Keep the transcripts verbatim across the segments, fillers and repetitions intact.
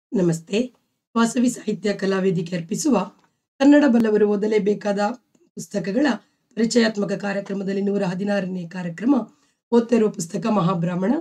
ನಮಸ್ತೆ. ವಾಸವಿ ಸಾಹಿತ್ಯ ಕಲಾವೇದಿಕೆ ಅರ್ಪಿಸುವ ಕನ್ನಡ ಬಲ್ಲವರು ಓದಲೇಬೇಕಾದ ಪುಸ್ತಕಗಳ ಪರಿಚಯಾತ್ಮಕ ಕಾರ್ಯಕ್ರಮದಲ್ಲಿ ನೂರ ಹದಿನಾರನೇ ಕಾರ್ಯಕ್ರಮ. ಓದ್ತಾ ಇರುವ ಪುಸ್ತಕ ಮಹಾಬ್ರಾಹ್ಮಣ,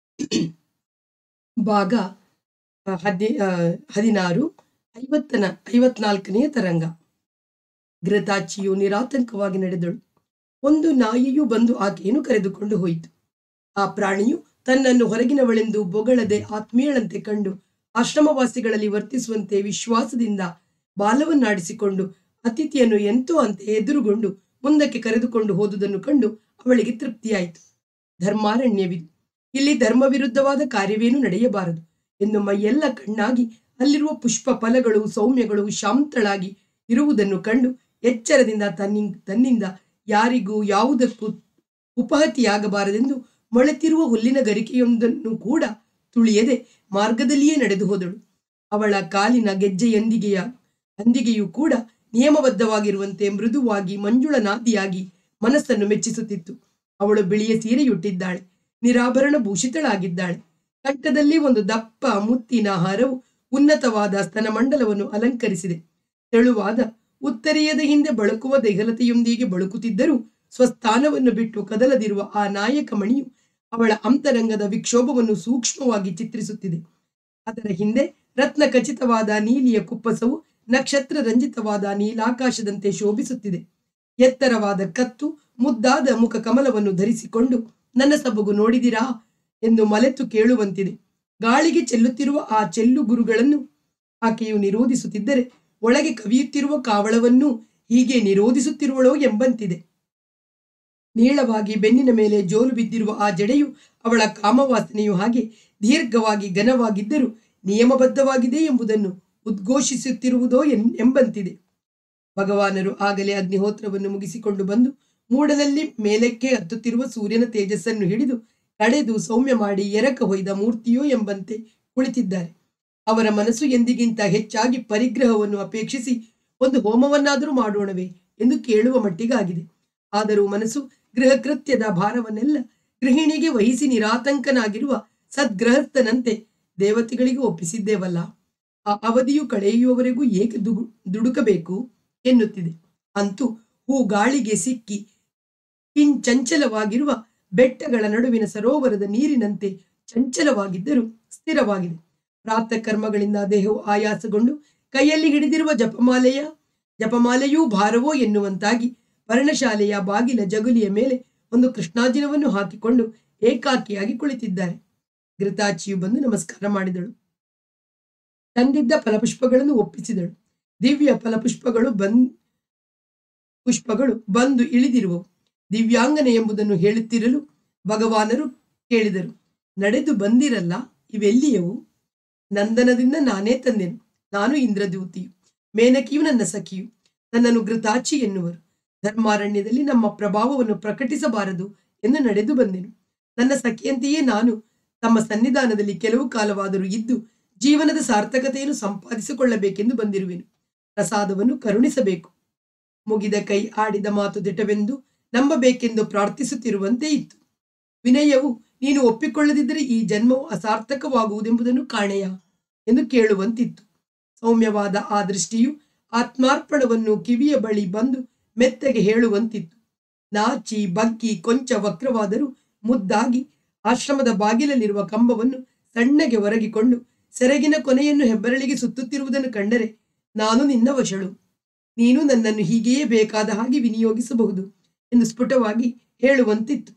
ಭಾಗ ಆ, ಹದಿ ಆ, ಹದಿನಾರು, ಐವತ್ತನ ಐವತ್ನಾಲ್ಕನೆಯ ತರಂಗ. ಘೃತಾಚಿಯು ನಿರಾತಂಕವಾಗಿ ನಡೆದಳು. ಒಂದು ನಾಯಿಯು ಬಂದು ಆಕೆಯನ್ನು ಕರೆದುಕೊಂಡು ಹೋಯಿತು. ಆ ಪ್ರಾಣಿಯು ತನ್ನನ್ನು ಹೊರಗಿನವಳೆಂದು ಬೊಗಳದೆ ಆತ್ಮೀಯಳಂತೆ ಕಂಡು ಆಶ್ರಮವಾಸಿಗಳಲ್ಲಿ ವರ್ತಿಸುವಂತೆ ವಿಶ್ವಾಸದಿಂದ ಬಾಲವನ್ನಾಡಿಸಿಕೊಂಡು ಅತಿಥಿಯನ್ನು ಎಂತೋ ಅಂತೆ ಎದುರುಗೊಂಡು ಮುಂದಕ್ಕೆ ಕರೆದುಕೊಂಡು ಹೋದುದನ್ನು ಕಂಡು ಅವಳಿಗೆ ತೃಪ್ತಿಯಾಯಿತು. ಧರ್ಮಾರಣ್ಯವಿದು, ಇಲ್ಲಿ ಧರ್ಮ ವಿರುದ್ಧವಾದ ಕಾರ್ಯವೇನೂ ನಡೆಯಬಾರದು ಎಂದು ಮೈಯೆಲ್ಲ ಕಣ್ಣಾಗಿ ಅಲ್ಲಿರುವ ಪುಷ್ಪ ಫಲಗಳು ಸೌಮ್ಯಗಳು ಶಾಂತಳಾಗಿ ಇರುವುದನ್ನು ಕಂಡು ಎಚ್ಚರದಿಂದ ತನ್ನಿ ತನ್ನಿಂದ ಯಾರಿಗೂ ಯಾವುದಕ್ಕೂ ಉಪಹತಿಯಾಗಬಾರದೆಂದು ಮೊಳೆತಿರುವ ಹುಲ್ಲಿನ ಗರಿಕೆಯೊಂದನ್ನು ಕೂಡ ತುಳಿಯದೆ ಮಾರ್ಗದಲ್ಲಿಯೇ ನಡೆದು ಹೋದಳು. ಅವಳ ಕಾಲಿನ ಗೆಜ್ಜೆಯಂದಿಗೆಯ ಅಂದಿಗೆಯೂ ಕೂಡ ನಿಯಮಬದ್ಧವಾಗಿರುವಂತೆ ಮೃದುವಾಗಿ ಮಂಜುಳನಾದಿಯಾಗಿ ಮನಸ್ಸನ್ನು ಮೆಚ್ಚಿಸುತ್ತಿತ್ತು. ಅವಳು ಬಿಳಿಯ ಸೀರೆಯುಟ್ಟಿದ್ದಾಳೆ, ನಿರಾಭರಣ ಭೂಷಿತಳಾಗಿದ್ದಾಳೆ. ಕಂಠದಲ್ಲಿ ಒಂದು ದಪ್ಪ ಮುತ್ತಿನ ಹಾರವು ಉನ್ನತವಾದ ಸ್ತನಮಂಡಲವನ್ನು ಅಲಂಕರಿಸಿದೆ. ತೆಳುವಾದ ಉತ್ತರೀಯದ ಹಿಂದೆ ಬಳುಕುವ ದೇಹಲತೆಯೊಂದಿಗೆ ಬಳುಕುತ್ತಿದ್ದರೂ ಸ್ವಸ್ಥಾನವನ್ನು ಬಿಟ್ಟು ಕದಲದಿರುವ ಆ ನಾಯಕ ಮಣಿಯು ಅವಳ ಅಂತರಂಗದ ವಿಕ್ಷೋಭವನ್ನು ಸೂಕ್ಷ್ಮವಾಗಿ ಚಿತ್ರಿಸುತ್ತಿದೆ. ಅದರ ಹಿಂದೆ ರತ್ನ ಖಚಿತವಾದ ನೀಲಿಯ ಕುಪ್ಪಸವು ನಕ್ಷತ್ರ ರಂಜಿತವಾದ ನೀಲಾಕಾಶದಂತೆ ಶೋಭಿಸುತ್ತಿದೆ. ಎತ್ತರವಾದ ಕತ್ತು ಮುದ್ದಾದ ಮುಖ ಕಮಲವನ್ನು ಧರಿಸಿಕೊಂಡು ನನ್ನ ಸಬಗು ನೋಡಿದಿರಾ ಎಂದು ಮಲೆತು ಕೇಳುವಂತಿದೆ. ಗಾಳಿಗೆ ಚೆಲ್ಲುತ್ತಿರುವ ಆ ಚೆಲ್ಲು ಗುರುಗಳನ್ನು ಆಕೆಯು ನಿರೋಧಿಸುತ್ತಿದ್ದರೆ ಒಳಗೆ ಕವಿಯುತ್ತಿರುವ ಕಾವಳವನ್ನು ಹೀಗೆ ನಿರೋಧಿಸುತ್ತಿರುವಳೋ ಎಂಬಂತಿದೆ. ನೀಳವಾಗಿ ಬೆನ್ನಿನ ಮೇಲೆ ಜೋಲು ಬಿದ್ದಿರುವ ಆ ಜಡೆಯು ಅವಳ ಕಾಮವಾಸನೆಯು ಹಾಗೆ ದೀರ್ಘವಾಗಿ ಘನವಾಗಿದ್ದರೂ ನಿಯಮಬದ್ಧವಾಗಿದೆ ಎಂಬುದನ್ನು ಉದ್ಘೋಷಿಸುತ್ತಿರುವುದೋ ಎನ್ ಎಂಬಂತಿದೆ. ಭಗವಾನರು ಆಗಲೇ ಅಗ್ನಿಹೋತ್ರವನ್ನು ಮುಗಿಸಿಕೊಂಡು ಬಂದು ಮೂಡಲಲ್ಲಿ ಮೇಲಕ್ಕೆ ಹತ್ತುತ್ತಿರುವ ಸೂರ್ಯನ ತೇಜಸ್ಸನ್ನು ಹಿಡಿದು ಕಡೆದು ಸೌಮ್ಯ ಮಾಡಿ ಎರಕ ಹೊಯ್ದ ಮೂರ್ತಿಯೋ ಎಂಬಂತೆ ಕುಳಿತಿದ್ದಾರೆ. ಅವರ ಮನಸ್ಸು ಎಂದಿಗಿಂತ ಹೆಚ್ಚಾಗಿ ಪರಿಗ್ರಹವನ್ನು ಅಪೇಕ್ಷಿಸಿ ಒಂದು ಹೋಮವನ್ನಾದರೂ ಮಾಡೋಣವೇ ಎಂದು ಕೇಳುವ ಮಟ್ಟಿಗಾಗಿದೆ. ಆದರೂ ಮನಸ್ಸು ಗೃಹ ಕೃತ್ಯದ ಭಾರವನ್ನೆಲ್ಲ ಗೃಹಿಣಿಗೆ ವಹಿಸಿ ನಿರಾತಂಕನಾಗಿರುವ ಸದ್ಗೃಹಸ್ಥನಂತೆ ದೇವತೆಗಳಿಗೆ ಒಪ್ಪಿಸಿದ್ದೇವಲ್ಲ, ಆ ಅವಧಿಯು ಕಳೆಯುವವರೆಗೂ ಏಕೆ ದುಗು ದುಡುಕಬೇಕು ಎನ್ನುತ್ತಿದೆ. ಅಂತೂ ಹೂ ಗಾಳಿಗೆ ಸಿಕ್ಕಿ ಕಿಂಚಂಚಲವಾಗಿರುವ ಬೆಟ್ಟಗಳ ನಡುವಿನ ಸರೋವರದ ನೀರಿನಂತೆ ಚಂಚಲವಾಗಿದ್ದರೂ ಸ್ಥಿರವಾಗಿದೆ. ಪ್ರಾತಃ ಕರ್ಮಗಳಿಂದ ದೇಹವು ಆಯಾಸಗೊಂಡು ಕೈಯಲ್ಲಿ ಹಿಡಿದಿರುವ ಜಪಮಾಲೆಯ ಜಪಮಾಲೆಯೂ ಭಾರವೋ ಎನ್ನುವಂತಾಗಿ ಪರ್ಣಶಾಲೆಯ ಬಾಗಿಲ ಜಗುಲಿಯ ಮೇಲೆ ಒಂದು ಕೃಷ್ಣಾಜಿನವನ್ನು ಹಾಕಿಕೊಂಡು ಏಕಾಕಿಯಾಗಿ ಕುಳಿತಿದ್ದಾರೆ. ಘೃತಾಚಿಯು ಬಂದು ನಮಸ್ಕಾರ ಮಾಡಿದಳು. ತಂದಿದ್ದ ಫಲಪುಷ್ಪಗಳನ್ನು ಒಪ್ಪಿಸಿದಳು. ದಿವ್ಯ ಫಲಪುಷ್ಪಗಳು ಬಂದ್ ಪುಷ್ಪಗಳು ಬಂದು ಇಳಿದಿರುವವು. ದಿವ್ಯಾಂಗನೆ ಎಂಬುದನ್ನು ಹೇಳುತ್ತಿರಲು ಭಗವಾನರು ಕೇಳಿದರು, ನಡೆದು ಬಂದಿರಲ್ಲ, ಇವೆಲ್ಲಿಯವು? ನಂದನದಿಂದ ನಾನೇ ತಂದೆನು. ನಾನು ಇಂದ್ರದೂತಿಯು, ಮೇನಕಿಯು ನನ್ನ ಸಖಿಯು. ನನ್ನನ್ನು ಘೃತಾಚಿ ಎನ್ನುವರು. ಧರ್ಮಾರಣ್ಯದಲ್ಲಿ ನಮ್ಮ ಪ್ರಭಾವವನ್ನು ಪ್ರಕಟಿಸಬಾರದು ಎಂದು ನಡೆದು ಬಂದೆನು. ನನ್ನ ಸಖಿಯಂತೆಯೇ ನಾನು ತಮ್ಮ ಸನ್ನಿಧಾನದಲ್ಲಿ ಕೆಲವು ಕಾಲವಾದರೂ ಇದ್ದು ಜೀವನದ ಸಾರ್ಥಕತೆಯನ್ನು ಸಂಪಾದಿಸಿಕೊಳ್ಳಬೇಕೆಂದು ಬಂದಿರುವೆನು. ಪ್ರಸಾದವನ್ನು ಕರುಣಿಸಬೇಕು. ಮುಗಿದ ಕೈ ಆಡಿದ ಮಾತು ದಿಟವೆಂದು ನಂಬಬೇಕೆಂದು ಪ್ರಾರ್ಥಿಸುತ್ತಿರುವಂತೆ ಇತ್ತು. ವಿನಯವು ನೀನು ಒಪ್ಪಿಕೊಳ್ಳದಿದ್ದರೆ ಈ ಜನ್ಮವು ಅಸಾರ್ಥಕವಾಗುವುದೆಂಬುದನ್ನು ಕಾಣೆಯ ಎಂದು ಕೇಳುವಂತಿತ್ತು. ಸೌಮ್ಯವಾದ ಆ ದೃಷ್ಟಿಯು ಆತ್ಮಾರ್ಪಣವನ್ನು ಕಿವಿಯ ಬಳಿ ಬಂದು ಮೆತ್ತಗೆ ಹೇಳುವಂತಿತ್ತು. ನಾಚಿ ಬಗ್ಗಿ ಕೊಂಚ ವಕ್ರವಾದರೂ ಮುದ್ದಾಗಿ ಆಶ್ರಮದ ಬಾಗಿಲಲ್ಲಿರುವ ಕಂಬವನ್ನು ಸಣ್ಣಗೆ ಒರಗಿಕೊಂಡು ಸೆರಗಿನ ಕೊನೆಯನ್ನು ಹೆಬ್ಬರಳಿಗೆ ಸುತ್ತುತ್ತಿರುವುದನ್ನು ಕಂಡರೆ ನಾನು ನಿನ್ನ ವಶಳು, ನೀನು ನನ್ನನ್ನು ಹೀಗೆಯೇ ಬೇಕಾದ ಹಾಗೆ ವಿನಿಯೋಗಿಸಬಹುದು ಎಂದು ಸ್ಫುಟವಾಗಿ ಹೇಳುವಂತಿತ್ತು.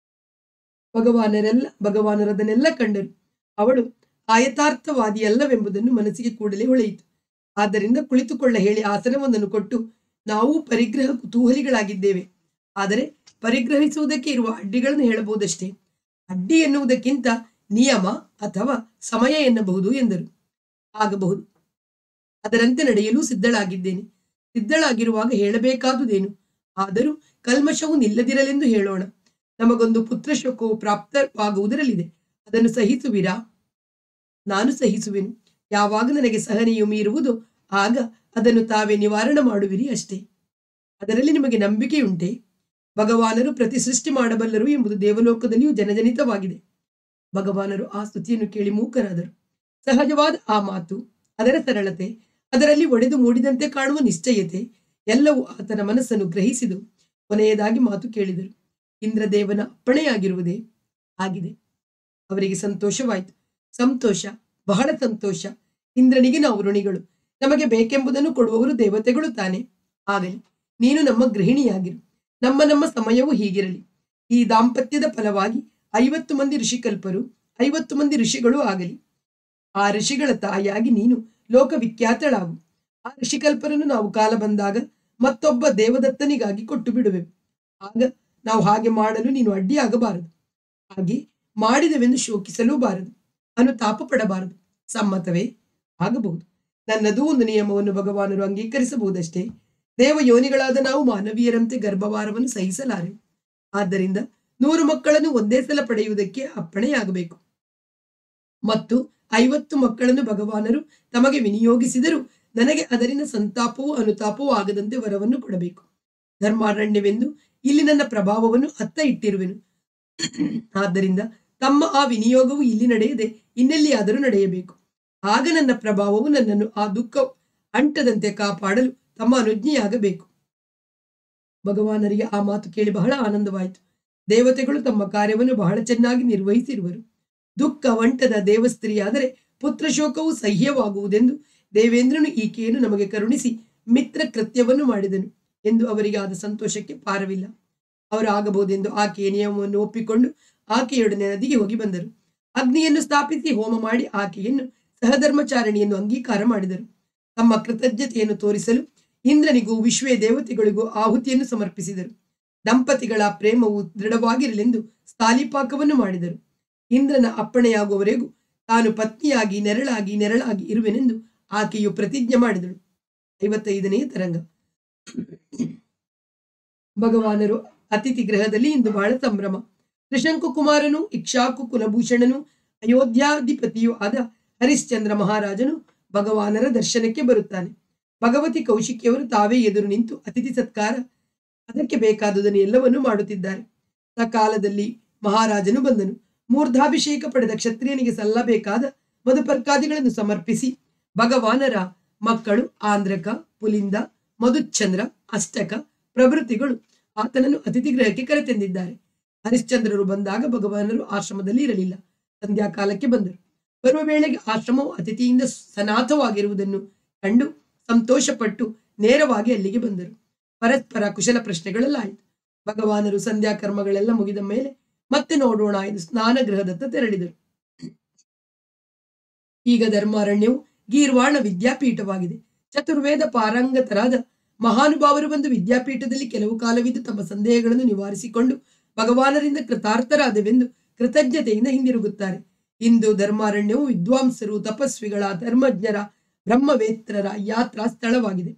ಭಗವಾನರೆಲ್ಲ ಭಗವಾನರದನ್ನೆಲ್ಲ ಕಂಡರು. ಅವಳು ಆಯತಾರ್ಥವಾದಿಯಲ್ಲವೆಂಬುದನ್ನು ಮನಸ್ಸಿಗೆ ಕೂಡಲೇ ಹೊಳೆಯಿತು. ಆದ್ದರಿಂದ ಕುಳಿತುಕೊಳ್ಳ ಹೇಳಿ ಆಸನವೊಂದನ್ನು ಕೊಟ್ಟು, ನಾವು ಪರಿಗ್ರಹ ಕುತೂಹಲಿಗಳಾಗಿದ್ದೇವೆ, ಆದರೆ ಪರಿಗ್ರಹಿಸುವುದಕ್ಕೆ ಇರುವ ಅಡ್ಡಿಗಳನ್ನು ಹೇಳಬಹುದಷ್ಟೇ. ಅಡ್ಡಿ ಎನ್ನುವುದಕ್ಕಿಂತ ನಿಯಮ ಅಥವಾ ಸಮಯ ಎನ್ನಬಹುದು ಎಂದರು. ಆಗಬಹುದು, ಅದರಂತೆ ನಡೆಯಲು ಸಿದ್ಧಳಾಗಿದ್ದೇನೆ. ಸಿದ್ಧಳಾಗಿರುವಾಗ ಹೇಳಬೇಕಾದುದೇನು? ಆದರೂ ಕಲ್ಮಶವು ನಿಲ್ಲದಿರಲೆಂದು ಹೇಳೋಣ. ನಮಗೊಂದು ಪುತ್ರ ಶೋಕವು ಪ್ರಾಪ್ತವಾಗುವುದರಲ್ಲಿದೆ, ಅದನ್ನು ಸಹಿಸುವಿರಾ? ನಾನು ಸಹಿಸುವೆನು. ಯಾವಾಗ ನನಗೆ ಸಹನೆಯು ಮೀರುವುದೋ ಆಗ ಅದನ್ನು ತಾವೇ ನಿವಾರಣೆ ಮಾಡುವಿರಿ ಅಷ್ಟೇ. ಅದರಲ್ಲಿ ನಿಮಗೆ ನಂಬಿಕೆಯುಂಟೆ? ಭಗವಾನರು ಪ್ರತಿ ಸೃಷ್ಟಿ ಮಾಡಬಲ್ಲರು ಎಂಬುದು ದೇವಲೋಕದಲ್ಲಿಯೂ ಜನಜನಿತವಾಗಿದೆ. ಭಗವಾನರು ಆ ಸ್ತುತಿಯನ್ನು ಕೇಳಿ ಮೂಕರಾದರು. ಸಹಜವಾದ ಆ ಮಾತು, ಅದರ ಸರಳತೆ, ಅದರಲ್ಲಿ ಒಡೆದು ಮೂಡಿದಂತೆ ಕಾಣುವ ನಿಶ್ಚಯತೆ ಎಲ್ಲವೂ ಆತನ ಮನಸ್ಸನ್ನು ಗ್ರಹಿಸಿದು. ಕೊನೆಯದಾಗಿ ಮಾತು ಕೇಳಿದರು. ಇಂದ್ರದೇವನ ಅಪ್ಪಣೆಯಾಗಿರುವುದೇ? ಆಗಿದೆ. ಅವರಿಗೆ ಸಂತೋಷವಾಯಿತು. ಸಂತೋಷ, ಬಹಳ ಸಂತೋಷ. ಇಂದ್ರನಿಗೆ ನಾವು ಋಣಿಗಳು. ನಮಗೆ ಬೇಕೆಂಬುದನ್ನು ಕೊಡುವವರು ದೇವತೆಗಳು ತಾನೆ. ಆಗಲಿ, ನೀನು ನಮ್ಮ ಗೃಹಿಣಿಯಾಗಿರು. ನಮ್ಮ ನಮ್ಮ ಸಮಯವೂ ಹೀಗಿರಲಿ. ಈ ದಾಂಪತ್ಯದ ಫಲವಾಗಿ ಐವತ್ತು ಮಂದಿ ಋಷಿಕಲ್ಪರು, ಐವತ್ತು ಮಂದಿ ಋಷಿಗಳು ಆಗಲಿ. ಆ ಋಷಿಗಳ ತಾಯಿಯಾಗಿ ನೀನು ಲೋಕವಿಖ್ಯಾತಳಾಗು. ಆ ಋಷಿಕಲ್ಪರನ್ನು ನಾವು ಕಾಲ ಬಂದಾಗ ಮತ್ತೊಬ್ಬ ದೇವದತ್ತನಿಗಾಗಿ ಕೊಟ್ಟು ಬಿಡುವೆವು. ಆಗ ನಾವು ಹಾಗೆ ಮಾಡಲು ನೀನು ಅಡ್ಡಿಯಾಗಬಾರದು. ಹಾಗೆ ಮಾಡಿದವೆಂದು ಶೋಕಿಸಲೂ ಬಾರದು, ಅನುತಾಪ ಪಡಬಾರದು. ಸಮ್ಮತವೇ? ಆಗಬಹುದು. ನನ್ನದೂ ಒಂದು ನಿಯಮವನ್ನು ಭಗವಾನರು ಅಂಗೀಕರಿಸಬಹುದಷ್ಟೇ. ದೇವಯೋನಿಗಳಾದ ನಾವು ಮಾನವೀಯರಂತೆ ಗರ್ಭವಾರವನ್ನು ಸಹಿಸಲಾರೆವು. ಆದ್ದರಿಂದ ನೂರು ಮಕ್ಕಳನ್ನು ಒಂದೇ ಸಲ ಪಡೆಯುವುದಕ್ಕೆ ಅಪ್ಪಣೆಯಾಗಬೇಕು. ಮತ್ತು ಐವತ್ತು ಮಕ್ಕಳನ್ನು ಭಗವಾನರು ತಮಗೆ ವಿನಿಯೋಗಿಸಿದರೂ ನನಗೆ ಅದರಿಂದ ಸಂತಾಪವೂ ಅನುತಾಪವೂ ಆಗದಂತೆ ವರವನ್ನು ಕೊಡಬೇಕು. ಧರ್ಮಾರಣ್ಯವೆಂದು ಇಲ್ಲಿ ನನ್ನ ಪ್ರಭಾವವನ್ನು ಅತ್ತ ಇಟ್ಟಿರುವೆನು. ಆದ್ದರಿಂದ ತಮ್ಮ ಆ ವಿನಿಯೋಗವು ಇಲ್ಲಿ ನಡೆಯದೆ ಇನ್ನೆಲ್ಲಿಯಾದರೂ ನಡೆಯಬೇಕು. ಆಗ ನನ್ನ ಪ್ರಭಾವವು ನನ್ನನ್ನು ಆ ದುಃಖ ಅಂಟದಂತೆ ಕಾಪಾಡಲು ತಮ್ಮ ಅನುಜ್ಞೆಯಾಗಬೇಕು. ಭಗವಾನರಿಗೆ ಆ ಮಾತು ಕೇಳಿ ಬಹಳ ಆನಂದವಾಯಿತು. ದೇವತೆಗಳು ತಮ್ಮ ಕಾರ್ಯವನ್ನು ಬಹಳ ಚೆನ್ನಾಗಿ ನಿರ್ವಹಿಸಿರುವರು. ದುಃಖ ವಂಟದ ದೇವಸ್ತ್ರೀಯಾದರೆ ಪುತ್ರ ಶೋಕವು ಸಹ್ಯವಾಗುವುದೆಂದು ದೇವೇಂದ್ರನು ಈಕೆಯನ್ನು ನಮಗೆ ಕರುಣಿಸಿ ಮಿತ್ರ ಕೃತ್ಯವನ್ನು ಮಾಡಿದನು ಎಂದು ಅವರಿಗೆ ಆದ ಸಂತೋಷಕ್ಕೆ ಪಾರವಿಲ್ಲ. ಅವರು ಆಗಬಹುದೆಂದು ಆಕೆಯ ನಿಯಮವನ್ನು ಒಪ್ಪಿಕೊಂಡು ಆಕೆಯೊಡನೆ ನದಿಗೆ ಹೋಗಿ ಬಂದರು. ಅಗ್ನಿಯನ್ನು ಸ್ಥಾಪಿಸಿ ಹೋಮ ಮಾಡಿ ಆಕೆಯನ್ನು ಸಹಧರ್ಮಚಾರಿಣಿಯನ್ನು ಅಂಗೀಕಾರ ಮಾಡಿದರು. ತಮ್ಮ ಕೃತಜ್ಞತೆಯನ್ನು ತೋರಿಸಲು ಇಂದ್ರನಿಗೂ ವಿಶ್ವೇ ದೇವತೆಗಳಿಗೂ ಆಹುತಿಯನ್ನು ಸಮರ್ಪಿಸಿದರು. ದಂಪತಿಗಳ ಪ್ರೇಮವು ದೃಢವಾಗಿರಲೆಂದು ಸ್ಥಾಲಿಪಾಕವನ್ನು ಮಾಡಿದರು. ಇಂದ್ರನ ಅಪ್ಪಣೆಯಾಗುವವರೆಗೂ ತಾನು ಪತ್ನಿಯಾಗಿ ನೆರಳಾಗಿ ನೆರಳಾಗಿ ಇರುವೆನೆಂದು ಆಕೆಯು ಪ್ರತಿಜ್ಞೆ ಮಾಡಿದಳು. ಐವತ್ತೈದನೆಯ ತರಂಗ. ಭಗವಾನರು ಅತಿಥಿ ಗೃಹದಲ್ಲಿ ಇಂದು ಬಹಳ ಸಂಭ್ರಮ. ತ್ರಿಶಂಕು ಕುಮಾರನು, ಇಕ್ಷಾಕು ಕುಲಭೂಷಣನು, ಅಯೋಧ್ಯಾಧಿಪತಿಯೂ ಆದ ಹರಿಶ್ಚಂದ್ರ ಮಹಾರಾಜನು ಭಗವಾನರ ದರ್ಶನಕ್ಕೆ ಬರುತ್ತಾನೆ. ಭಗವತಿ ಕೌಶಿಕಿಯವರು ತಾವೇ ಎದುರು ನಿಂತು ಅತಿಥಿ ಸತ್ಕಾರ, ಅದಕ್ಕೆ ಬೇಕಾದುದನ್ನು ಎಲ್ಲವನ್ನೂ ಮಾಡುತ್ತಿದ್ದಾರೆ. ಸಕಾಲದಲ್ಲಿ ಮಹಾರಾಜನು ಬಂದನು. ಮೂರ್ಧಾಭಿಷೇಕ ಪಡೆದ ಕ್ಷತ್ರಿಯನಿಗೆ ಸಲ್ಲಬೇಕಾದ ಮಧುಪರ್ಕಾದಿಗಳನ್ನು ಸಮರ್ಪಿಸಿ ಭಗವಾನರ ಮಕ್ಕಳು ಆಂಧ್ರಕ, ಪುಲಿಂದ, ಮಧುಚಂದ್ರ, ಅಷ್ಟಕ ಪ್ರಭೃತಿಗಳು ಆತನನ್ನು ಅತಿಥಿ ಗೃಹಕ್ಕೆ ಕರೆತಂದಿದ್ದಾರೆ. ಹರಿಶ್ಚಂದ್ರರು ಬಂದಾಗ ಭಗವಾನರು ಆಶ್ರಮದಲ್ಲಿ ಇರಲಿಲ್ಲ. ಸಂಧ್ಯಾಕಾಲಕ್ಕೆ ಬಂದರು. ಬರುವ ವೇಳೆಗೆ ಆಶ್ರಮವು ಅತಿಥಿಯಿಂದ ಸನಾಥವಾಗಿರುವುದನ್ನು ಕಂಡು ಸಂತೋಷಪಟ್ಟು ನೇರವಾಗಿ ಅಲ್ಲಿಗೆ ಬಂದರು. ಪರಸ್ಪರ ಕುಶಲ ಪ್ರಶ್ನೆಗಳೆಲ್ಲಾಯಿತು. ಭಗವಾನರು ಸಂಧ್ಯಾ ಕರ್ಮಗಳೆಲ್ಲ ಮುಗಿದ ಮೇಲೆ ಮತ್ತೆ ನೋಡೋಣ ಎಂದು ಸ್ನಾನಗೃಹದತ್ತ ತೆರಳಿದರು. ಈಗ ಧರ್ಮಾರಣ್ಯವು ಗೀರ್ವಾಣ ವಿದ್ಯಾಪೀಠವಾಗಿದೆ. ಚತುರ್ವೇದ ಪಾರಂಗತರಾದ ಮಹಾನುಭಾವರು ಬಂದು ವಿದ್ಯಾಪೀಠದಲ್ಲಿ ಕೆಲವು ಕಾಲವಿದ್ದು ತಮ್ಮ ಸಂದೇಹಗಳನ್ನು ನಿವಾರಿಸಿಕೊಂಡು ಭಗವಾನರಿಂದ ಕೃತಾರ್ಥರಾದವೆಂದು ಕೃತಜ್ಞತೆಯಿಂದ ಹಿಂದಿರುಗುತ್ತಾರೆ. ಇಂದು ಧರ್ಮಾರಣ್ಯವು ವಿದ್ವಾಂಸರು, ತಪಸ್ವಿಗಳ, ಧರ್ಮಜ್ಞರ, ಬ್ರಹ್ಮವೇತ್ರರ ಯಾತ್ರಾ ಸ್ಥಳವಾಗಿದೆ.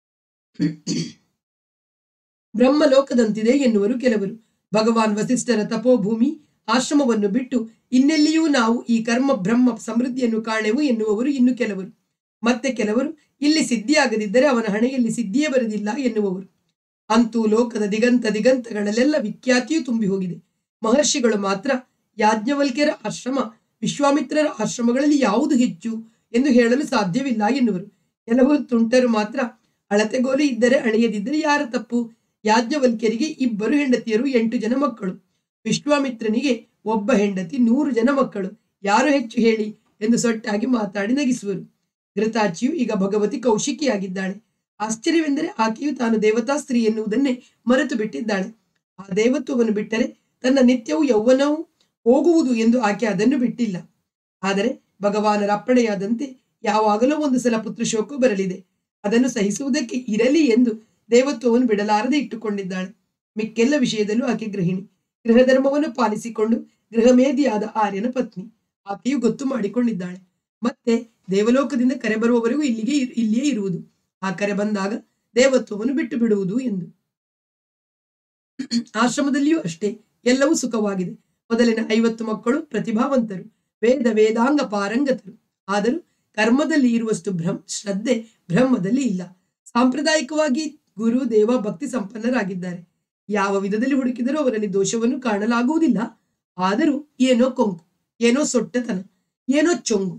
ಬ್ರಹ್ಮಲೋಕದಂತಿದೆ ಎನ್ನುವರು ಕೆಲವರು. ಭಗವಾನ್ ವಸಿಷ್ಠರ ತಪೋಭೂಮಿ ಆಶ್ರಮವನ್ನು ಬಿಟ್ಟು ಇನ್ನೆಲ್ಲಿಯೂ ನಾವು ಈ ಕರ್ಮ ಬ್ರಹ್ಮ ಸಮೃದ್ಧಿಯನ್ನು ಕಾಣೆವು ಎನ್ನುವವರು ಇನ್ನು ಕೆಲವರು. ಮತ್ತೆ ಕೆಲವರು ಇಲ್ಲಿ ಸಿದ್ಧಿಯಾಗದಿದ್ದರೆ ಅವನ ಹಣೆಯಲ್ಲಿ ಸಿದ್ಧಿಯೇ ಬರದಿಲ್ಲ ಎನ್ನುವವರು. ಅಂತೂ ಲೋಕದ ದಿಗಂತ ದಿಗಂತಗಳಲ್ಲೆಲ್ಲ ವಿಖ್ಯಾತಿಯೂ ತುಂಬಿ ಹೋಗಿದೆ. ಮಹರ್ಷಿಗಳು ಮಾತ್ರ ಯಾಜ್ಞವಲ್ಕ್ಯರ ಆಶ್ರಮ, ವಿಶ್ವಾಮಿತ್ರರ ಆಶ್ರಮಗಳಲ್ಲಿ ಯಾವುದು ಹೆಚ್ಚು ಎಂದು ಹೇಳಲು ಸಾಧ್ಯವಿಲ್ಲ ಎನ್ನುವರು. ಕೆಲವು ತುಂಟರು ಮಾತ್ರ ಅಳತೆಗೋಲು ಇದ್ದರೆ ಅಳೆಯದಿದ್ದರೆ ಯಾರ ತಪ್ಪು? ಯಾಜ್ಞವಲ್ಕ್ಯರಿಗೆ ಇಬ್ಬರು ಹೆಂಡತಿಯರು, ಎಂಟು ಜನ ಮಕ್ಕಳು. ವಿಶ್ವಾಮಿತ್ರನಿಗೆ ಒಬ್ಬ ಹೆಂಡತಿ, ನೂರು ಜನ ಮಕ್ಕಳು. ಯಾರು ಹೆಚ್ಚು ಹೇಳಿ ಎಂದು ಸೊಟ್ಟಾಗಿ ಮಾತಾಡಿ ನಗಿಸುವರು. ಘೃತಾಚಿಯು ಈಗ ಭಗವತಿ ಕೌಶಿಕಿಯಾಗಿದ್ದಾಳೆ. ಆಶ್ಚರ್ಯವೆಂದರೆ ಆಕೆಯು ತಾನು ದೇವತಾ ಸ್ತ್ರೀ ಎನ್ನುವುದನ್ನೇ ಮರೆತು ಬಿಟ್ಟಿದ್ದಾಳೆ. ಆ ದೇವತ್ವವನ್ನು ಬಿಟ್ಟರೆ ತನ್ನ ನಿತ್ಯವೂ ಯೌವನವು ಹೋಗುವುದು ಎಂದು ಆಕೆ ಅದನ್ನು ಬಿಟ್ಟಿಲ್ಲ. ಆದರೆ ಭಗವಾನರ ಅಪ್ಪಣೆಯಾದಂತೆ ಯಾವಾಗಲೂ ಒಂದು ಸಲ ಪುತ್ರ ಶೋಕ ಬರಲಿದೆ. ಅದನ್ನು ಸಹಿಸುವುದಕ್ಕೆ ಇರಲಿ ಎಂದು ದೇವತ್ವವನ್ನು ಬಿಡಲಾರದೆ ಇಟ್ಟುಕೊಂಡಿದ್ದಾಳೆ. ಮಿಕ್ಕೆಲ್ಲ ವಿಷಯದಲ್ಲೂ ಆಕೆ ಗೃಹಿಣಿ. ಗೃಹಧರ್ಮವನ್ನು ಪಾಲಿಸಿಕೊಂಡು ಗೃಹಮೇಧಿಯಾದ ಆರ್ಯನ ಪತ್ನಿ. ಆಕೆಯು ಗೊತ್ತು ಮಾಡಿಕೊಂಡಿದ್ದಾಳೆ. ಮತ್ತೆ ದೇವಲೋಕದಿಂದ ಕರೆ ಬರುವವರೆಗೂ ಇಲ್ಲಿಗೆ ಇಲ್ಲಿಯೇ ಇರುವುದು. ಆ ಕರೆ ಬಂದಾಗ ದೇವತ್ವವನ್ನು ಬಿಟ್ಟು ಬಿಡುವುದು ಎಂದು. ಆಶ್ರಮದಲ್ಲಿಯೂ ಅಷ್ಟೇ, ಎಲ್ಲವೂ ಸುಖವಾಗಿದೆ. ಮೊದಲಿನ ಐವತ್ತು ಮಕ್ಕಳು ಪ್ರತಿಭಾವಂತರು, ವೇದ ವೇದಾಂಗ ಪಾರಂಗತರು. ಆದರೂ ಕರ್ಮದಲ್ಲಿ ಇರುವಷ್ಟು ಬ್ರಹ್ಮ ಶ್ರದ್ಧೆ ಬ್ರಹ್ಮದಲ್ಲಿ ಇಲ್ಲ. ಸಾಂಪ್ರದಾಯಿಕವಾಗಿ ಗುರು ದೇವ ಭಕ್ತಿ ಸಂಪನ್ನರಾಗಿದ್ದಾರೆ. ಯಾವ ವಿಧದಲ್ಲಿ ಹುಡುಕಿದರೂ ಅವರಲ್ಲಿ ದೋಷವನ್ನು ಕಾಣಲಾಗುವುದಿಲ್ಲ. ಆದರೂ ಏನೋ ಕೊಂಕು, ಏನೋ ಸೊಟ್ಟತನ, ಏನೋ ಚೊಂಗು.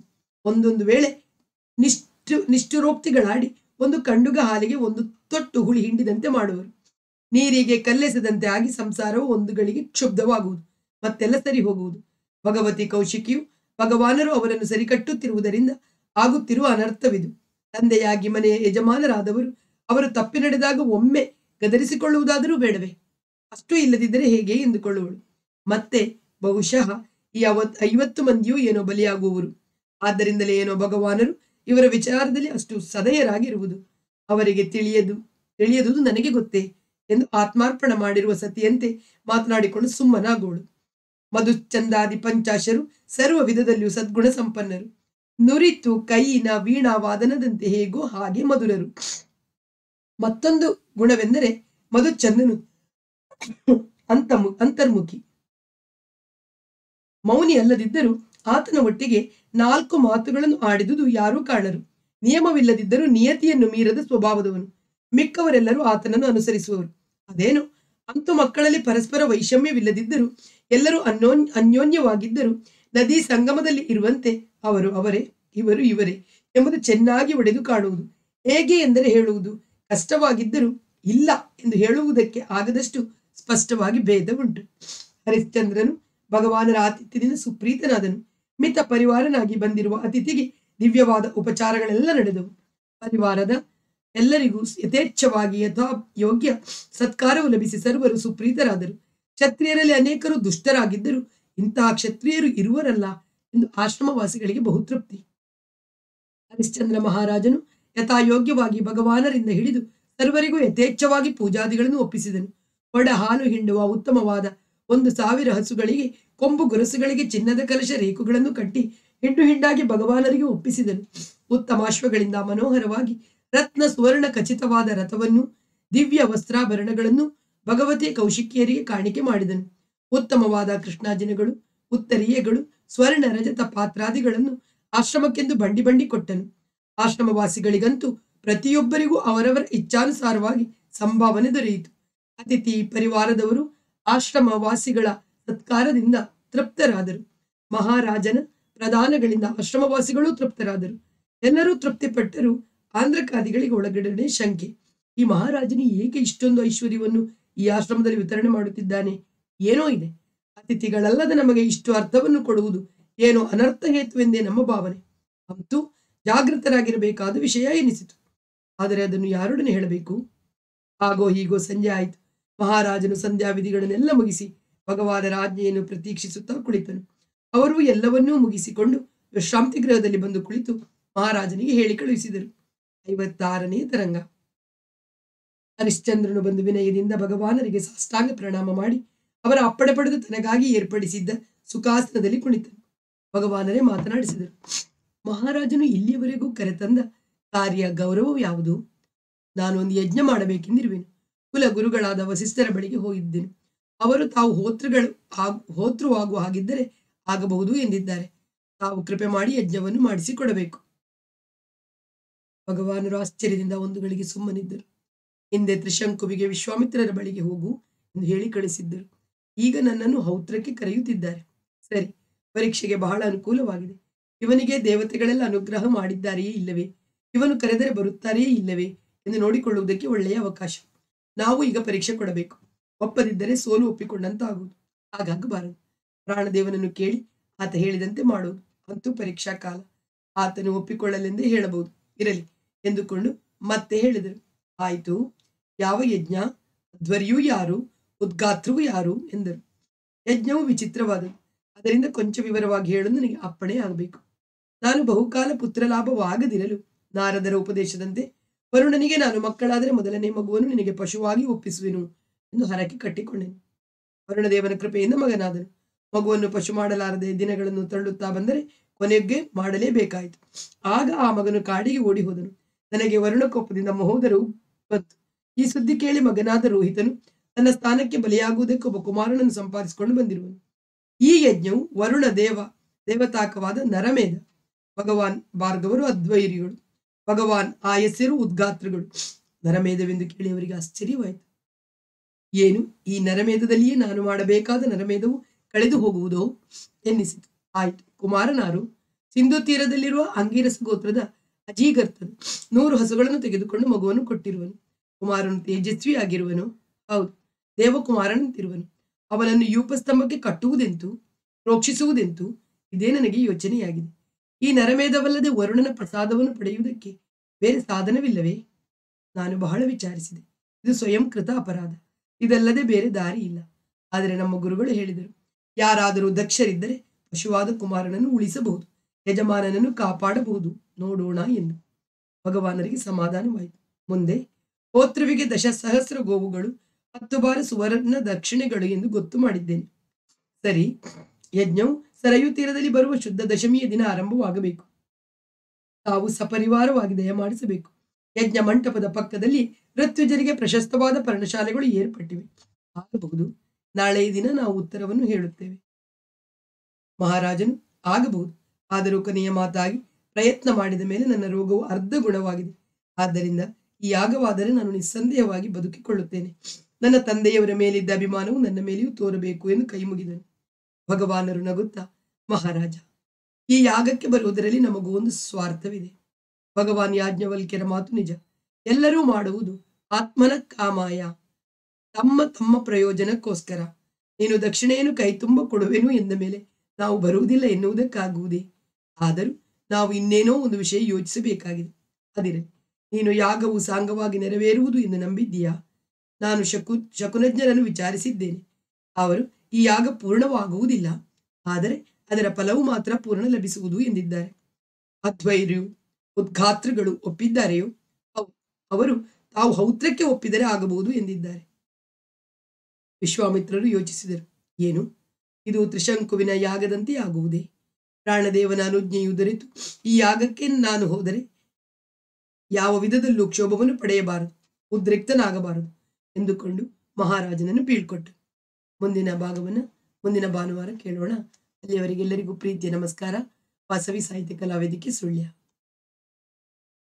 ಒಂದೊಂದು ವೇಳೆ ನಿಷ್ಠು ನಿಷ್ಠುರೋಕ್ತಿಗಳಾಡಿ ಒಂದು ಕಂಡುಗ ಹಾಲಿಗೆ ಒಂದು ತೊಟ್ಟು ಹುಳಿ ಹಿಂಡಿದಂತೆ ಮಾಡುವರು. ನೀರಿಗೆ ಕಲ್ಲೆಸದಂತೆ ಆಗಿ ಸಂಸಾರವು ಒಂದು ಗಳಿಗೆ ಕ್ಷುಬ್ಧವಾಗುವುದು, ಮತ್ತೆಲ್ಲ ಸರಿ ಹೋಗುವುದು. ಭಗವತಿ ಕೌಶಿಕಿಯು ಭಗವಾನರು ಅವರನ್ನು ಸರಿಕಟ್ಟುತ್ತಿರುವುದರಿಂದ ಆಗುತ್ತಿರುವ ಅನರ್ಥವಿದು. ತಂದೆಯಾಗಿ ಮನೆಯ ಯಜಮಾನರಾದವರು ಅವರು ತಪ್ಪಿ ನಡೆದಾಗ ಒಮ್ಮೆ ಗದರಿಸಿಕೊಳ್ಳುವುದಾದರೂ ಬೇಡವೇ? ಅಷ್ಟು ಇಲ್ಲದಿದ್ದರೆ ಹೇಗೆ ಎಂದುಕೊಳ್ಳುವಳು. ಮತ್ತೆ ಬಹುಶಃ ಈ ಅವತ್ ಐವತ್ತು ಮಂದಿಯೂ ಏನೋ ಬಲಿಯಾಗುವವರು. ಆದ್ದರಿಂದಲೇ ಏನೋ ಭಗವಾನರು ಇವರ ವಿಚಾರದಲ್ಲಿ ಅಷ್ಟು ಸದಯರಾಗಿರುವುದು. ಅವರಿಗೆ ತಿಳಿಯದು ತಿಳಿಯದುದು ನನಗೆ ಗೊತ್ತೇ ಎಂದು ಆತ್ಮಾರ್ಪಣ ಮಾಡಿರುವ ಸತಿಯಂತೆ ಮಾತನಾಡಿಕೊಂಡು ಸುಮ್ಮನಾಗೋಳು. ಮಧುಚಂದಾದಿ ಪಂಚಾಶರು ಸರ್ವ ವಿಧದಲ್ಲಿಯೂ ಸದ್ಗುಣ ಸಂಪನ್ನರು. ನುರಿತು ಕೈಯಿನ ವೀಣಾ ವಾದನದಂತೆ ಹೇಗೋ ಹಾಗೆ ಮಧುರರು. ಮತ್ತೊಂದು ಗುಣವೆಂದರೆ ಮಧುಚಂದನು ಅಂತಮು ಅಂತರ್ಮುಖಿ, ಮೌನಿ ಅಲ್ಲದಿದ್ದರೂ ಆತನ ಒಟ್ಟಿಗೆ ನಾಲ್ಕು ಮಾತುಗಳನ್ನು ಆಡಿದುದು ಯಾರೂ ಕಾಣರು. ನಿಯಮವಿಲ್ಲದಿದ್ದರೂ ನಿಯತಿಯನ್ನು ಮೀರದ ಸ್ವಭಾವದವನು. ಮಿಕ್ಕವರೆಲ್ಲರೂ ಆತನನ್ನು ಅನುಸರಿಸುವವರು. ಅದೇನು ಅಂತು ಮಕ್ಕಳಲ್ಲಿ ಪರಸ್ಪರ ವೈಷಮ್ಯವಿಲ್ಲದಿದ್ದರೂ ಎಲ್ಲರೂ ಅನ್ಯೋ ಅನ್ಯೋನ್ಯವಾಗಿದ್ದರೂ ನದಿ ಸಂಗಮದಲ್ಲಿ ಇರುವಂತೆ ಅವರು ಅವರೇ, ಇವರು ಇವರೇ ಎಂಬುದು ಚೆನ್ನಾಗಿ ಒಡೆದು ಕಾಣುವುದು. ಹೇಗೆ ಎಂದರೆ ಹೇಳುವುದು ಕಷ್ಟವಾಗಿದ್ದರೂ ಇಲ್ಲ ಎಂದು ಹೇಳುವುದಕ್ಕೆ ಆಗದಷ್ಟು ಸ್ಪಷ್ಟವಾಗಿ ಭೇದ ಉಂಟು. ಹರಿಶ್ಚಂದ್ರನು ಭಗವಾನರ ಆತಿಥ್ಯದಿಂದ ಸುಪ್ರೀತನಾದನು. ಮಿತ ಪರಿವಾರನಾಗಿ ಬಂದಿರುವ ಅತಿಥಿಗೆ ದಿವ್ಯವಾದ ಉಪಚಾರಗಳೆಲ್ಲ ನಡೆದವು. ಪರಿವಾರದ ಎಲ್ಲರಿಗೂ ಯಥೇಚ್ಛವಾಗಿ ಯಥಾ ಯೋಗ್ಯ ಸತ್ಕಾರವು ಲಭಿಸಿ ಸರ್ವರು ಸುಪ್ರೀತರಾದರು. ಕ್ಷತ್ರಿಯರಲ್ಲಿ ಅನೇಕರು ದುಷ್ಟರಾಗಿದ್ದರು ಇಂತಹ ಕ್ಷತ್ರಿಯರು ಇರುವರಲ್ಲ ಎಂದು ಆಶ್ರಮವಾಸಿಗಳಿಗೆ ಬಹುತೃಪ್ತಿ. ಹರಿಶ್ಚಂದ್ರ ಮಹಾರಾಜನು ಯಥಾಯೋಗ್ಯವಾಗಿ ಭಗವಾನರಿಂದ ಹಿಡಿದು ಸರ್ವರಿಗೂ ಯಥೇಚ್ಛವಾಗಿ ಪೂಜಾದಿಗಳನ್ನು ಒಪ್ಪಿಸಿದನು. ಒಡ ಹಾಲು ಹಿಂಡುವ ಉತ್ತಮವಾದ ಒಂದು ಸಾವಿರ ಹಸುಗಳಿಗೆ ಕೊಂಬು ಗೊರಸುಗಳಿಗೆ ಚಿನ್ನದ ಕಲಶ ರೇಖುಗಳನ್ನು ಕಟ್ಟಿ ಹಿಂಡು ಹಿಂಡಾಗಿ ಭಗವಾನರಿಗೆ ಒಪ್ಪಿಸಿದನು. ಉತ್ತಮಾಶ್ವಗಳಿಂದ ಮನೋಹರವಾಗಿ ರತ್ನ ಸುವರ್ಣ ಖಚಿತವಾದ ರಥವನ್ನು ದಿವ್ಯ ವಸ್ತ್ರಾಭರಣಗಳನ್ನು ಭಗವತಿ ಕೌಶಿಕಿಯರಿಗೆ ಕಾಣಿಕೆ ಮಾಡಿದನು. ಉತ್ತಮವಾದ ಕೃಷ್ಣಾಜಿನಗಳು, ಉತ್ತರೀಯಗಳು, ಸ್ವರ್ಣ ರಜತ ಪಾತ್ರಾದಿಗಳನ್ನು ಆಶ್ರಮಕ್ಕೆಂದು ಬಂಡಿ ಬಂಡಿ ಕೊಟ್ಟನು. ಆಶ್ರಮವಾಸಿಗಳಿಗಂತೂ ಪ್ರತಿಯೊಬ್ಬರಿಗೂ ಅವರವರ ಇಚ್ಛಾನುಸಾರವಾಗಿ ಸಂಭಾವನೆ ದೊರೆಯಿತು. ಅತಿಥಿ ಪರಿವಾರದವರು ಆಶ್ರಮವಾಸಿಗಳ ಸತ್ಕಾರದಿಂದ ತೃಪ್ತರಾದರು. ಮಹಾರಾಜನ ಪ್ರದಾನಗಳಿಂದ ಆಶ್ರಮವಾಸಿಗಳು ತೃಪ್ತರಾದರು. ಎಲ್ಲರೂ ತೃಪ್ತಿಪಟ್ಟರು. ಆಂಧ್ರಕಾದಿಗಳಿಗೆ ಒಳಗಡೆ ಶಂಕೆ, ಈ ಮಹಾರಾಜನು ಏಕೆ ಇಷ್ಟೊಂದು ಐಶ್ವರ್ಯವನ್ನು ಈ ಆಶ್ರಮದಲ್ಲಿ ವಿತರಣೆ ಮಾಡುತ್ತಿದ್ದಾನೆ? ಏನೋ ಇದೆ. ಅತಿಥಿಗಳಲ್ಲದ ನಮಗೆ ಇಷ್ಟು ಅರ್ಥವನ್ನು ಕೊಡುವುದು ಏನೋ ಅನರ್ಥ ಹೇತುವೆಂದೇ ನಮ್ಮ ಭಾವನೆ. ಅಂತೂ ಜಾಗೃತರಾಗಿರಬೇಕಾದ ವಿಷಯ ಎನಿಸಿತು. ಆದರೆ ಅದನ್ನು ಯಾರೊಡನೆ ಹೇಳಬೇಕು? ಹಾಗೋ ಹೀಗೋ ಸಂಜೆ ಆಯಿತು. ಮಹಾರಾಜನು ಸಂಧ್ಯಾ ವಿಧಿಗಳನ್ನೆಲ್ಲ ಮುಗಿಸಿ ಭಗವಾನರ ಆಜ್ಞೆಯನ್ನು ಪ್ರತೀಕ್ಷಿಸುತ್ತಾ ಕುಳಿತನು. ಅವರು ಎಲ್ಲವನ್ನೂ ಮುಗಿಸಿಕೊಂಡು ವಿಶ್ರಾಂತಿ ಗೃಹದಲ್ಲಿ ಬಂದು ಕುಳಿತು ಮಹಾರಾಜನಿಗೆ ಹೇಳಿ ಕಳುಹಿಸಿದರು. ಐವತ್ತಾರನೇ ತರಂಗ. ಹರಿಶ್ಚಂದ್ರನು ಬಂದು ವಿನಯದಿಂದ ಭಗವಾನರಿಗೆ ಸಾಷ್ಟಾಂಗ ಪ್ರಣಾಮ ಮಾಡಿ ಅವರ ಅಪ್ಪಣೆ ಪಡೆದು ತನಗಾಗಿ ಏರ್ಪಡಿಸಿದ್ದ ಸುಖಾಸನದಲ್ಲಿ ಕುಳಿತನು. ಭಗವಾನರೇ ಮಾತನಾಡಿಸಿದರು. ಮಹಾರಾಜನು ಇಲ್ಲಿಯವರೆಗೂ ಕರೆತಂದ ಕಾರ್ಯ ಗೌರವವು ಯಾವುದು? ನಾನು ಒಂದು ಯಜ್ಞ ಮಾಡಬೇಕೆಂದಿರುವೆನು. ಕುಲ ಗುರುಗಳಾದ ವಸಿಷ್ಠರ ಬಳಿಗೆ ಹೋಗಿದ್ದೆನು. ಅವರು ತಾವು ಹೋತೃಗಳು ಆಗ ಹೋತೃವಾಗುವ ಹಾಗಿದ್ದರೆ ಆಗಬಹುದು ಎಂದಿದ್ದಾರೆ. ತಾವು ಕೃಪೆ ಮಾಡಿ ಯಜ್ಞವನ್ನು ಮಾಡಿಸಿಕೊಡಬೇಕು. ಭಗವಾನರು ಆಶ್ಚರ್ಯದಿಂದ ಒಂದು ಗಳಿಗೆ ಸುಮ್ಮನಿದ್ದರು. ಹಿಂದೆ ತ್ರಿಶಂಕುವಿಗೆ ವಿಶ್ವಾಮಿತ್ರರ ಬಳಿಗೆ ಹೋಗು ಎಂದು ಹೇಳಿ ಕಳಿಸಿದ್ದರು. ಈಗ ನನ್ನನ್ನು ಹೌತ್ರಕ್ಕೆ ಕರೆಯುತ್ತಿದ್ದಾರೆ. ಸರಿ, ಪರೀಕ್ಷೆಗೆ ಬಹಳ ಅನುಕೂಲವಾಗಿದೆ. ಇವನಿಗೆ ದೇವತೆಗಳೆಲ್ಲ ಅನುಗ್ರಹ ಮಾಡಿದ್ದಾರೆಯೇ ಇಲ್ಲವೇ, ಇವನು ಕರೆದರೆ ಬರುತ್ತಾರೆಯೇ ಇಲ್ಲವೇ ಎಂದು ನೋಡಿಕೊಳ್ಳುವುದಕ್ಕೆ ಒಳ್ಳೆಯ ಅವಕಾಶ. ನಾವು ಈಗ ಪರೀಕ್ಷೆ ಕೊಡಬೇಕು. ಒಪ್ಪದಿದ್ದರೆ ಸೋಲು ಒಪ್ಪಿಕೊಂಡಂತಾಗುವುದು. ಹಾಗಾಗಬಾರದು. ಪ್ರಾಣದೇವನನ್ನು ಕೇಳಿ ಆತ ಹೇಳಿದಂತೆ ಮಾಡುವುದು. ಅಂತೂ ಪರೀಕ್ಷಾ ಕಾಲ. ಆತನು ಒಪ್ಪಿಕೊಳ್ಳಲೆಂದೇ ಹೇಳಬಹುದು. ಇರಲಿ ಎಂದುಕೊಂಡು ಮತ್ತೆ ಹೇಳಿದರು. ಆಯಿತು, ಯಾವ ಯಜ್ಞ? ಧ್ವರ್ಯೂ ಯಾರು? ಉದ್ಗಾತ್ರವೂ ಯಾರು ಎಂದರು. ಯಜ್ಞವು ವಿಚಿತ್ರವಾದದ್ದು. ಅದರಿಂದ ಕೊಂಚ ವಿವರವಾಗಿ ಹೇಳಲು ನನಗೆ ಅಪ್ಪಣೆ ಆಗಬೇಕು. ನಾನು ಬಹುಕಾಲ ಪುತ್ರಲಾಭವಾಗದಿರಲು ನಾರದರ ಉಪದೇಶದಂತೆ ವರುಣನಿಗೆ ನಾನು ಮಕ್ಕಳಾದರೆ ಮೊದಲನೇ ಮಗುವನ್ನು ನಿನಗೆ ಪಶುವಾಗಿ ಒಪ್ಪಿಸುವೆನು ಎಂದು ಹರಕೆ ಕಟ್ಟಿಕೊಂಡೆನು. ವರುಣದೇವನ ಕೃಪೆಯಿಂದ ಮಗನಾದನು. ಮಗುವನ್ನು ಪಶು ಮಾಡಲಾರದೆ ದಿನಗಳನ್ನು ತಳ್ಳುತ್ತಾ ಬಂದರೆ ಕೊನೆಗೆ ಮಾಡಲೇಬೇಕಾಯಿತು. ಆಗ ಆ ಮಗನು ಕಾಡಿಗೆ ಓಡಿ ಹೋದನು. ನನಗೆ ವರುಣಕೋಪದಿಂದ ಮಹೋದರು ಬಂತು. ಈ ಸುದ್ದಿ ಕೇಳಿ ಮಗನಾದ ರೋಹಿತನು ತನ್ನ ಸ್ಥಾನಕ್ಕೆ ಬಲಿಯಾಗುವುದಕ್ಕೆ ಒಬ್ಬ ಕುಮಾರನನ್ನು ಸಂಪಾದಿಸಿಕೊಂಡು ಬಂದಿರುವನು. ಈ ಯಜ್ಞವು ವರುಣ ದೇವ ದೇವತಾಕವಾದ ನರಮೇಧ. ಭಗವಾನ್ ಭಾರ್ಗವರು ಅದ್ವೈರಿಗಳು. ಭಗವಾನ್ ಆಯಸ್ಸರು ಉದ್ಗಾತ್ರಗಳು. ನರಮೇಧವೆಂದು ಕೇಳಿ ಅವರಿಗೆ ಆಶ್ಚರ್ಯವಾಯಿತು. ಏನು, ಈ ನರಮೇಧದಲ್ಲಿಯೇ ನಾನು ಮಾಡಬೇಕಾದ ನರಮೇಧವು ಕಳೆದು ಹೋಗುವುದೋ ಎನ್ನಿಸಿತು. ಆಯಿತು, ಕುಮಾರನಾರು? ಸಿಂಧು ತೀರದಲ್ಲಿರುವ ಅಂಗೀರಸ ಗೋತ್ರದ ಅಜೀಗರ್ತನು ನೂರು ಹಸುಗಳನ್ನು ತೆಗೆದುಕೊಂಡು ಮಗುವನ್ನು ಕೊಟ್ಟಿರುವನು. ಕುಮಾರನು ತೇಜಸ್ವಿಯಾಗಿರುವನು, ಹೌದು, ದೇವಕುಮಾರನಂತಿರುವನು. ಅವನನ್ನು ಯೂಪಸ್ತಂಭಕ್ಕೆ ಕಟ್ಟುವುದೆಂತೂ ಪ್ರೋಕ್ಷಿಸುವುದೆಂತೂ ಇದೇ ನನಗೆ ಯೋಚನೆಯಾಗಿದೆ. ಈ ನರಮೇಧವಲ್ಲದೆ ವರುಣನ ಪ್ರಸಾದವನ್ನು ಪಡೆಯುವುದಕ್ಕೆ ಬೇರೆ ಸಾಧನವಿಲ್ಲವೇ? ನಾನು ಬಹಳ ವಿಚಾರಿಸಿದೆ. ಇದು ಸ್ವಯಂಕೃತ ಅಪರಾಧ. ಇದಲ್ಲದೆ ಬೇರೆ ದಾರಿ ಇಲ್ಲ. ಆದರೆ ನಮ್ಮ ಗುರುಗಳು ಹೇಳಿದರು, ಯಾರಾದರೂ ದಕ್ಷರಿದ್ದರೆ ಪಶುವಾದ ಕುಮಾರನನ್ನು ಉಳಿಸಬಹುದು, ಯಜಮಾನನನ್ನು ಕಾಪಾಡಬಹುದು, ನೋಡೋಣ ಎಂದು. ಭಗವಾನರಿಗೆ ಸಮಾಧಾನವಾಯಿತು. ಮುಂದೆ ಹೋತೃವಿಗೆ ದಶ ಸಹಸ್ರ ಗೋವುಗಳು, ಹತ್ತು ಬಾರ ಸುವರ್ಣ ದಕ್ಷಿಣೆಗಳು ಎಂದು ಗೊತ್ತು ಮಾಡಿದ್ದೇನೆ. ಸರಿ, ಯಜ್ಞವು ಸರಯು ತೀರದಲ್ಲಿ ಬರುವ ಶುದ್ಧ ದಶಮಿಯ ದಿನ ಆರಂಭವಾಗಬೇಕು. ತಾವು ಸಪರಿವಾರವಾಗಿ ದಯಮಾಡಿಸಬೇಕು. ಯಜ್ಞ ಮಂಟಪದ ಪಕ್ಕದಲ್ಲಿ ಋತ್ವಿಜರಿಗೆ ಪ್ರಶಸ್ತವಾದ ಪರ್ಣಶಾಲೆಗಳು ಏರ್ಪಟ್ಟಿವೆ. ಆಗಬಹುದು. ನಾಳೆಯ ದಿನ ನಾವು ಉತ್ತರವನ್ನು ಹೇಳುತ್ತೇವೆ. ಮಹಾರಾಜನು, ಆಗಬಹುದು. ಆದರೂ ಕೊನೆಯ ಮಾತಾಗಿ ಪ್ರಯತ್ನ ಮಾಡಿದ ಮೇಲೆ ನನ್ನ ರೋಗವು ಅರ್ಧ ಗುಣವಾಗಿದೆ. ಆದ್ದರಿಂದ ಈ ಯಾಗವಾದರೆ ನಾನು ನಿಸ್ಸಂದೇಹವಾಗಿ ಬದುಕಿಕೊಳ್ಳುತ್ತೇನೆ. ನನ್ನ ತಂದೆಯವರ ಮೇಲಿದ್ದ ಅಭಿಮಾನವು ನನ್ನ ಮೇಲೆಯೂ ತೋರಬೇಕು ಎಂದು ಕೈ ಮುಗಿದನು. ಭಗವಾನರು ನಗುತ್ತಾ, ಮಹಾರಾಜ, ಈ ಯಾಗಕ್ಕೆ ಬರುವುದರಲ್ಲಿ ನಮಗೂ ಒಂದು ಸ್ವಾರ್ಥವಿದೆ. ಭಗವಾನ್ ಯಾಜ್ಞವಲ್ಕ್ಯರ ಮಾತು ನಿಜ. ಎಲ್ಲರೂ ಮಾಡುವುದು ಆತ್ಮನ ಕಾಮಾಯ, ತಮ್ಮ ತಮ್ಮ ಪ್ರಯೋಜನಕ್ಕೋಸ್ಕರ. ನೀನು ದಕ್ಷಿಣೆಯನ್ನು ಕೈ ತುಂಬ ಕೊಡುವೆನು ಎಂದ ಮೇಲೆ ನಾವು ಬರುವುದಿಲ್ಲ ಎನ್ನುವುದಕ್ಕಾಗುವುದೇ? ಆದರೂ ನಾವು ಇನ್ನೇನೋ ಒಂದು ವಿಷಯ ಯೋಚಿಸಬೇಕಾಗಿದೆ. ಅದಿರಲಿ, ನೀನು ಯಾಗವು ಸಾಂಗವಾಗಿ ನೆರವೇರುವುದು ಎಂದು ನಂಬಿದ್ದೀಯಾ? ನಾನು ಶಕು ಶಕುನಜ್ಞರನ್ನು ವಿಚಾರಿಸಿದ್ದೇನೆ. ಅವರು ಈ ಯಾಗ ಪೂರ್ಣವಾಗುವುದಿಲ್ಲ, ಆದರೆ ಅದರ ಫಲವು ಮಾತ್ರ ಪೂರ್ಣ ಲಭಿಸುವುದು ಎಂದಿದ್ದಾರೆ. ಅದ್ವೈರ್ಯು ಉದ್ಘಾತೃಗಳು ಒಪ್ಪಿದ್ದಾರೆಯೋ? ಅವರು ತಾವು ಹೌತ್ರಕ್ಕೆ ಒಪ್ಪಿದರೆ ಆಗಬಹುದು ಎಂದಿದ್ದಾರೆ. ವಿಶ್ವಾಮಿತ್ರರು ಯೋಚಿಸಿದರು, ಏನು, ಇದು ತ್ರಿಶಂಕುವಿನ ಯಾಗದಂತೆ ಆಗುವುದೇ? ಪ್ರಾಣದೇವನ ಅನುಜ್ಞೆಯು ದೊರೆತು ಈ ಯಾಗಕ್ಕೆ ನಾನು ಹೋದರೆ ಯಾವ ವಿಧದಲ್ಲೂ ಕ್ಷೋಭವನ್ನು ಪಡೆಯಬಾರದು, ಉದ್ರಿಕ್ತನಾಗಬಾರದು ಎಂದುಕೊಂಡು ಮಹಾರಾಜನನ್ನು ಬೀಳ್ಕೊಟ್ಟು. ಮುಂದಿನ ಭಾಗವನ್ನು ಮುಂದಿನ ಭಾನುವಾರ ಕೇಳೋಣ. ಅಲ್ಲಿಯವರೆಗೆಲ್ಲರಿಗೂ ಪ್ರೀತಿಯ ನಮಸ್ಕಾರ. ವಾಸವಿ ಸಾಹಿತ್ಯ ಕಲಾವೇದಿಕೆ ಸುಳ್ಯ.